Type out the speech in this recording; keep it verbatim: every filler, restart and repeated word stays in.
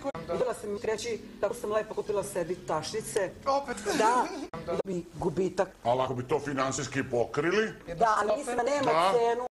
Htjela sam ti reći kako sam lepo kupila sebi tašnice. Opet. Da, bi gubitak. Ali ako bi to financijski pokrili... Da, ali mislim da nema cenu.